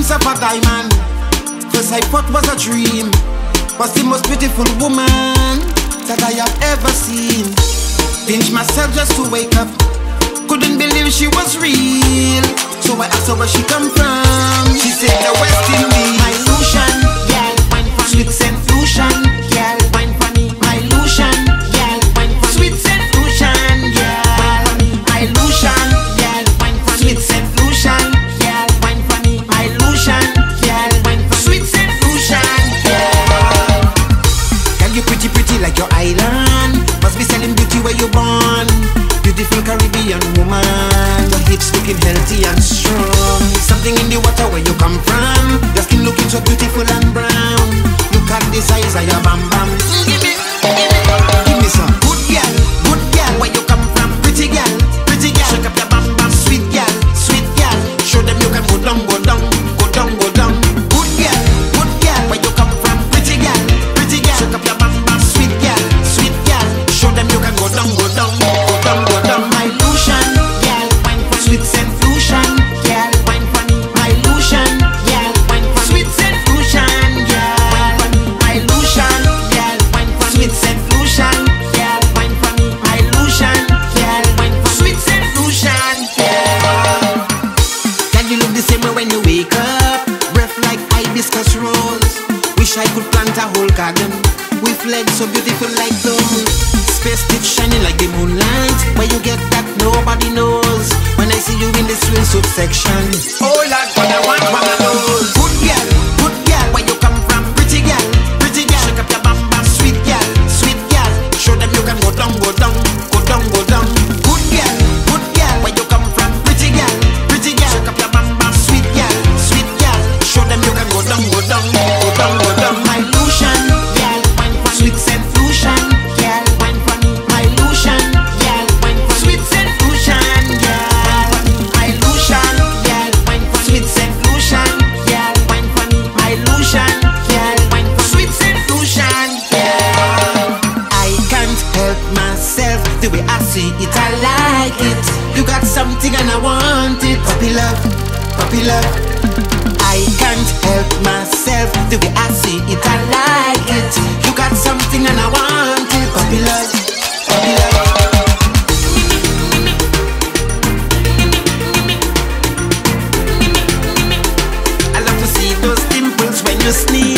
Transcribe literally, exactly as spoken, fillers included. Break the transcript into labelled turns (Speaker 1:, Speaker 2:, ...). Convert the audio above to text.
Speaker 1: Once of a diamond, first I thought was a dream, was the most beautiful woman that I have ever seen. Pinch myself just to wake up, couldn't believe she was real. So I asked her where she come from. She said the West Indies. My Lucian, yeah, wine for sweet Saint Lucian, yeah, wine for me. My Lucian, yeah, wine for sweet Saint Lucian, yeah, wine for me. My Lucian, yeah, wine for sweet Saint Lucian, yeah, wine for me. My Lucian, yeah, wine for sweet Saint Lucian, yeah. Girl, you pretty, pretty like your island. Must be selling beauty where you born. Beautiful Caribbean woman, your hips looking healthy and strong. Something in the water where you come from. Your skin looking so beautiful and brown. Look at the size of your bam bam. Give me, give me, give me some good girl, good girl. Where you come from, pretty girl, pretty girl. Shake up your bam bam, sweet girl, sweet girl. Show them you can go down, go down, go down, go down. Good girl, good girl. Where you come from, pretty girl, pretty girl. Shake up your bam bam, sweet girl, sweet girl. Show them you can go down, go down, go down, go down. My Lucian, girl, wine for sweet Saint Lucian, girl, wine for me. My Lucian, girl, wine for sweet Saint Lucian, girl, wine for me. My Lucian, girl, wine for sweet Saint Lucian, girl, wine for me. My Lucian, girl, wine for sweet Saint Lucian, girl. Girl, you look the same way when you wake up, breath like hibiscus rose. Wish I could plant a whole garden with legs so beautiful like those. Space stitch shining like the moonlight. Where you get that nobody knows. When I see you in the swimsuit section, oh Lord, what I want, what I know. Good girl, good girl. Where you come from, pretty girl, pretty girl. Shake up your bam bam, sweet girl, sweet girl. Show them you can go down, go down, go down, go down. Good girl, good girl. Where you come from, pretty girl, pretty girl. Shake up your bam bam, sweet girl, sweet girl. Show them you can go down, go down, go down, go down. My Lucian, girl, wine for sweet Saint Lucian, girl, wine for me. My Lucian, girl, wine for sweet Saint Lucian, girl, wine for me. My Lucian, girl, wine for sweet Saint Lucian, girl, wine for me. My Lucian, girl, wine for sweet Saint Lucian, girl. I can't help myself, the way I see it, I like it. You got something and I want it. Puppy love, puppy love. I can't help myself, the way I see it, I like it. You got something and I want it. Puppy love, puppy love. I love to see those dimples when you sneeze.